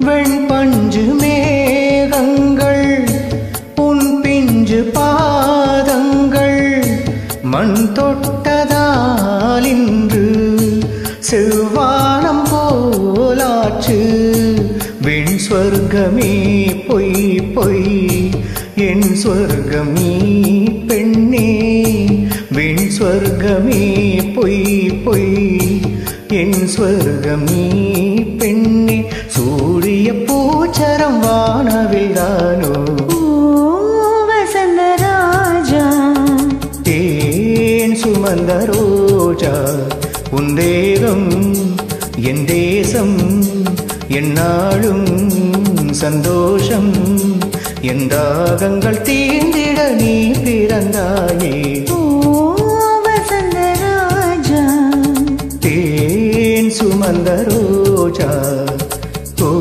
வெண்பஞ்சு மேகங்கள் உன் பிஞ்சு பாதங்கள் மண் தொட்டதால் இன்று செவ்வானம் போலாச்சு வெண் ஸ்வர்க்கமே பொய் பொய் என் ஸ்வர்க்கமே பெண்ணே வெண் ஸ்வர்க்கமே பொய் பொய் என் ஸ்வர்க்கமே பெண்ணே சூரிய பூச்சரம் வானவில் தானோ வசந்த ராஜா தேன் சுமந்த ரோஜா உன் தேகம் என் தேசம் என்னாலும் சந்தோஷம் என் தாகங்கள் தீர்ந்திட நீ பிறந்தாயே வசந்த ராஜா தேன் சுமந்த ரோஜா ஓ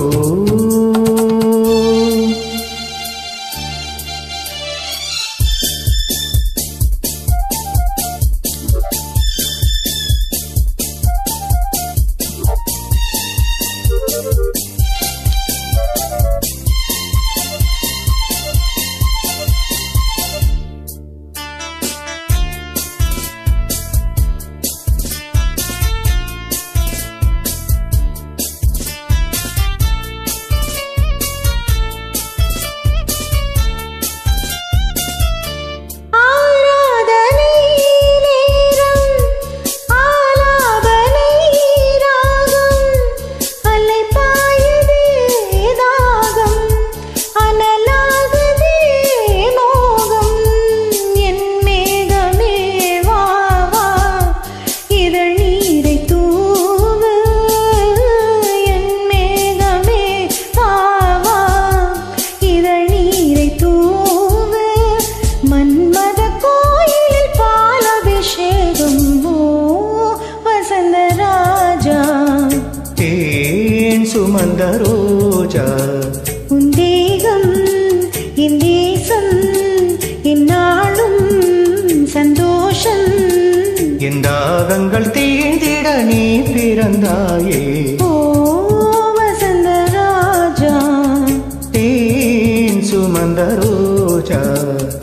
சுமந்த ரோஜா உன் தேகம் என் தேசம் என்னாலும் சந்தோஷம் என் தாகங்கள் தீர்ந்திட நீ பிறந்தாயே ஓ வசந்த ராஜா தேன் சுமந்த ரோஜா